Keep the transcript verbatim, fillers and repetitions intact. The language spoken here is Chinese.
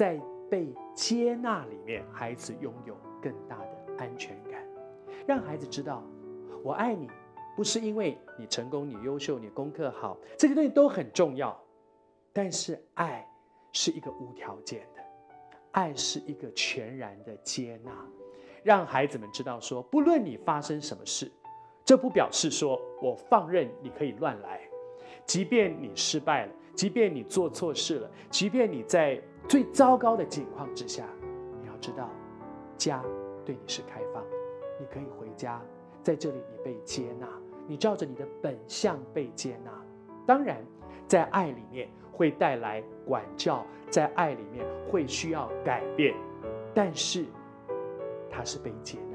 在被接纳里面，孩子拥有更大的安全感。让孩子知道，我爱你，不是因为你成功、你优秀、你功课好，这些东西都很重要。但是爱是一个无条件的，爱是一个全然的接纳，让孩子们知道说，不论你发生什么事，这不表示说我放任你可以乱来，即便你失败了，即便你做错事了，即便你在最糟糕的境况之下，你要知道，家对你是开放，你可以回家，在这里你被接纳，你照着你的本相被接纳。当然，在爱里面会带来管教，在爱里面会需要改变，但是它是被接纳。